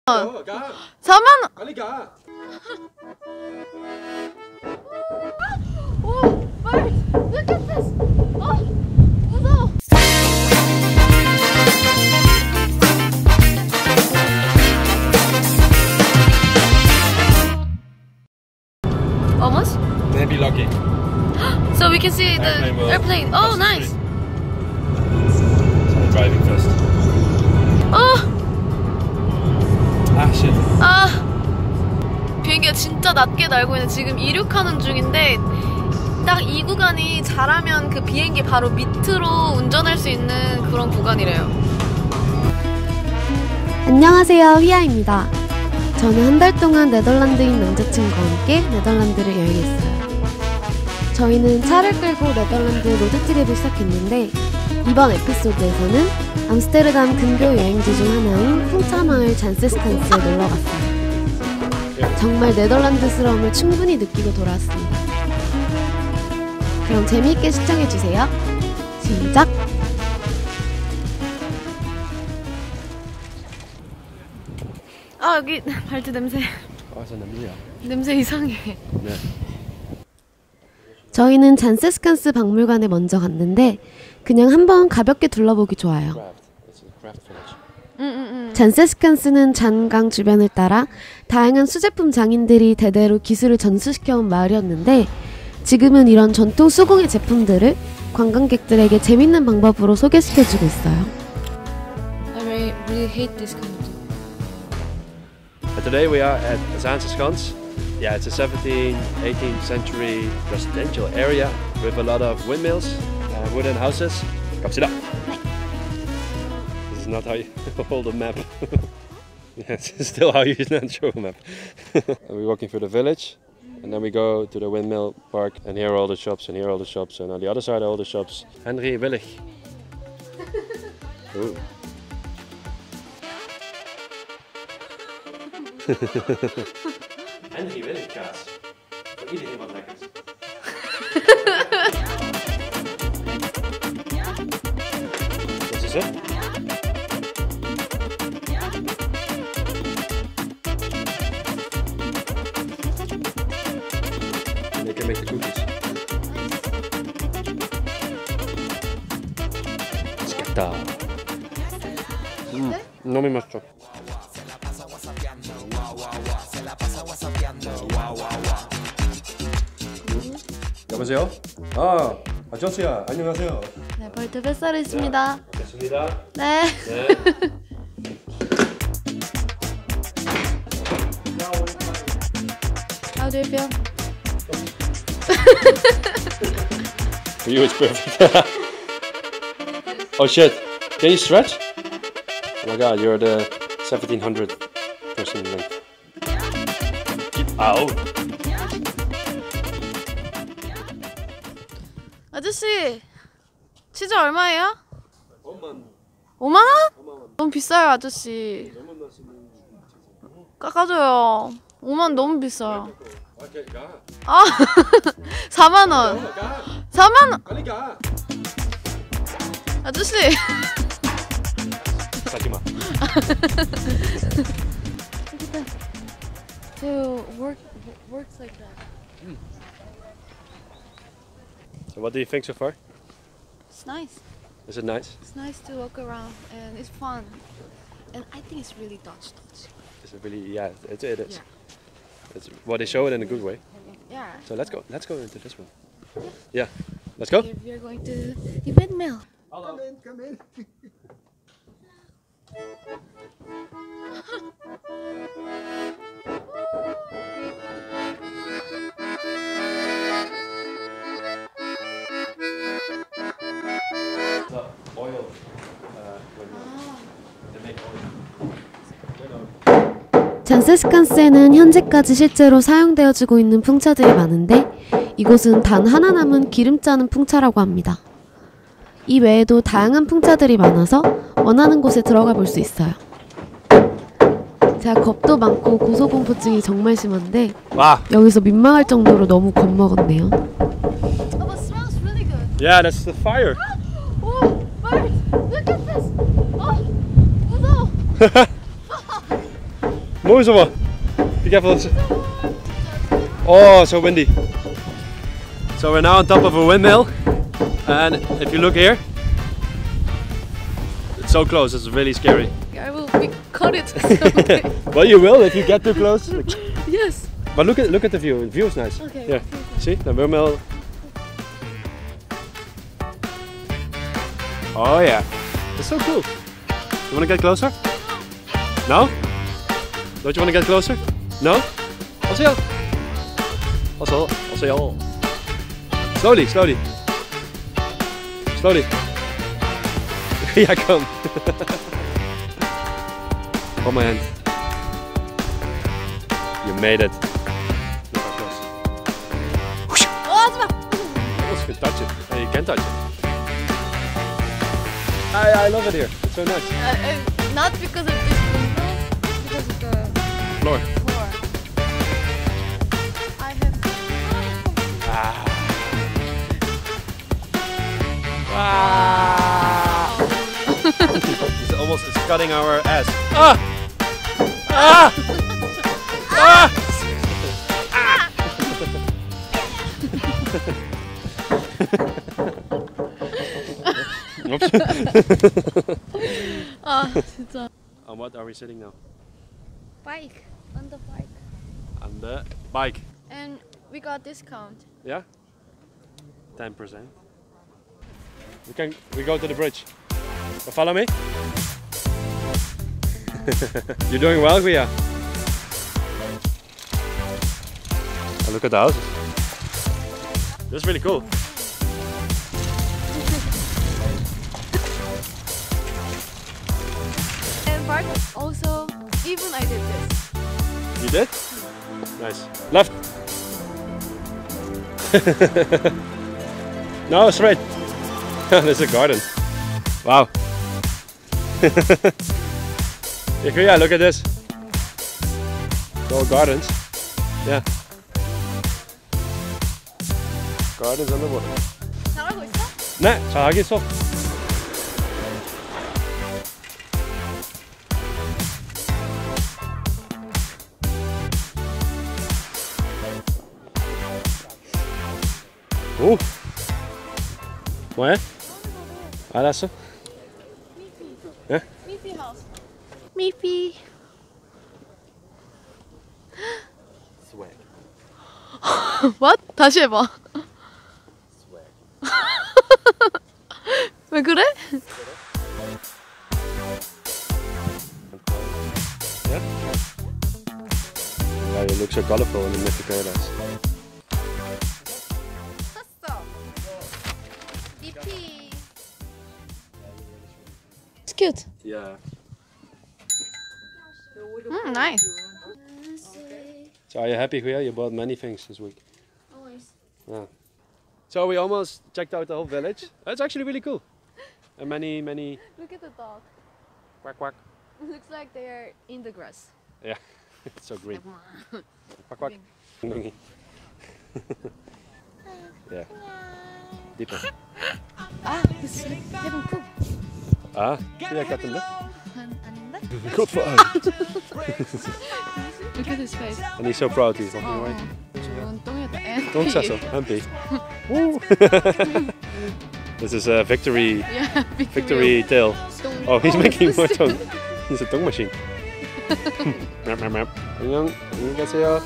4만 원. 빨리 가. 오, 빨리. Look at this. 무서워. Almost? Maybe lucky. So we can see the airplane. Oh, nice. So driving first. Oh. Ah shit. 비행기가 진짜 낮게 날고 있는 지금 이륙하는 중인데 딱 이 구간이 잘하면 그 비행기 바로 밑으로 운전할 수 있는 그런 구간이래요. 안녕하세요, 휘아입니다. 저는 한 달 동안 네덜란드인 남자친구와 함께 네덜란드를 여행했어요. 저희는 차를 끌고 네덜란드 로드트립을 시작했는데 이번 에피소드에서는 암스테르담 근교 여행지 중 하나인 풍차마을 잔세스칸스에 놀러갔어요. 정말 네덜란드스러움을 충분히 느끼고 돌아왔습니다. 그럼 재미있게 시청해주세요. 시작! 여기 발트 냄새. 저 냄새야. 냄새 이상해. 네. 저희는 잔세스칸스 박물관에 먼저 갔는데 그냥 한번 가볍게 둘러보기 좋아요. 잔세스칸스는 잔강 주변을 따라 다양한 수제품 장인들이 대대로 기술을 전수시켜온 마을이었는데 지금은 이런 전통 수공예 제품들을 관광객들에게 재밌는 방법으로 소개시켜주고 있어요. I really hate this kind of thing. Today we are at Zanseschans. Yeah, it's a 17th, 18th century residential area with a lot of windmills and wooden houses. Kapsida. This is not how you hold a map. Yeah, it's still how you show a map. We're walking through the village and then we go to the windmill park and here are all the shops and here are all the shops and on the other side are all the shops. Henry Willig. Ooh. Henry Willig kaas. Voor iedereen wat lekkers. Wat is het? And they can make the cookies. 맛있겠다. 너무 맛있죠. 여보세요? 조스야, 안녕하세요. 네, 발트 뱃살이 있습니다. 됐습니다. 네. 네. How do you feel? For you, it's perfect. Oh shit! Can you stretch? Oh my god, you're the 1700 person length. Get out! 아저씨, 치즈 얼마예요? 5만 원? 너무 비싸요, 아저씨. 깎아줘요. 5만 원 너무 비싸요. 4만 원. 4만 원. 아저씨. 가지 마. So works like that. So what do you think so far? It's nice. Is it nice? It's nice to walk around and it's fun. And I think it's really Dutch. Is it really? Yeah, it is. Yeah. It's what they show it in a good way. Yeah. So let's go into this one. Yeah, let's go. We are going to the windmill. Hello. Come in. The oil they make oil. 잔세스칸스에는 현재까지 실제로 사용되어지고 있는 풍차들이 많은데 이곳은 단 하나 남은 기름 짜는 풍차라고 합니다. 이 외에도 다양한 풍차들이 많아서 원하는 곳에 들어가 볼 수 있어요. 제가 겁도 많고 고소공포증이 정말 심한데 여기서 민망할 정도로 너무 겁먹었네요. Oh, it smells really good. Yeah, that's the fire. Oh, fire! Look at this. 무서워. Mooi zo maar. Be careful. Oh, so windy. So we're now on top of a windmill, and if you look here, it's so close. It's really scary. I will cut it. Okay. Well, you will if you get too close. Yes. But look at the view. The view is nice. Okay. Yeah. See the windmill. Oh yeah, it's so cool. You want to get closer? No? Don't you want to get closer? No? Also, slowly, slowly, slowly. Yeah, come. Hold my hand. You made it. Look how close. Almost can touch it. Oh, you can touch it. I love it here. It's so nice. Not because of this window, because of the Floor. floor. I have. It's cutting our ass. Ah! Ah! Ah! Oops. 진짜. On what are we sitting now? Bike. On the bike. On the bike. And we got discount. Yeah? 10%. We go to the bridge. Follow me? You're doing well, Guia. Oh, look at the houses. That's really cool. And Bart also, even I did this. You did? Nice. Left. No, straight. There's a garden. Wow. Yeah, look at this. It's all gardens. Yeah. Gardens underwater. 잘하고 있어? 네, 잘하겠어. 오. 뭐해? 알았어. 예? 미피 하우스. 미피. Swag. What? 다시 해봐. 왜 그래? Yeah? Why you look so colorful in the Mythic Paradise. 샀어. 미피. It's cute. Yeah. Nice. So are you happy, Guia? You bought many things this week. Always. Yeah. So we almost checked out the whole village. It's actually really cool. And many Look at the dog. quack quack. Looks like they're in the grass. Yeah, it's so green. Quack quack. Yeah. Deeper. Ah, he's having poop. Ah, yeah, 같은데? 아닌데? Good for us. Look at his face. And he's so proud he's walking away. 좋은 똥이었다. And Don't say so. Happy. Woo. This is a victory Yeah, victory tale. 똥. Oh, he's making more tongue. He's a tongue machine. Map, map, map. 안녕. 안녕히 가세요.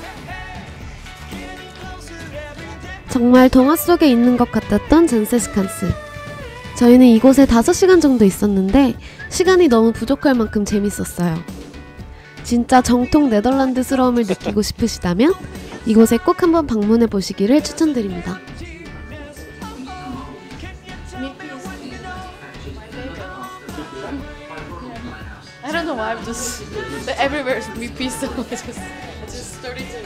정말 동화 속에 있는 것 같았던 잔세스칸스. 저희는 이곳에 5시간 정도 있었는데 시간이 너무 부족할 만큼 재밌었어요. 진짜 정통 네덜란드스러움을 느끼고 싶으시다면 이곳에 꼭 한번 방문해 보시기를 추천드립니다. I don't know why I'm just everywhere is BP, so I just started to.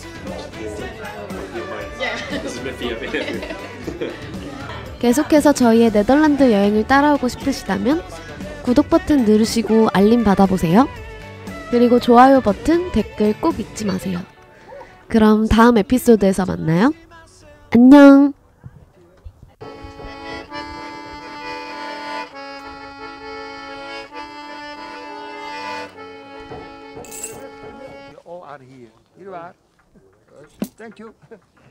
계속해서 저희의 네덜란드 여행을 따라오고 싶으시다면 구독 버튼 누르시고 알림 받아보세요. 그리고 좋아요 버튼, 댓글 꼭 잊지 마세요. 그럼 다음 에피소드에서 만나요. 안녕! are here. Here you are. Thank you.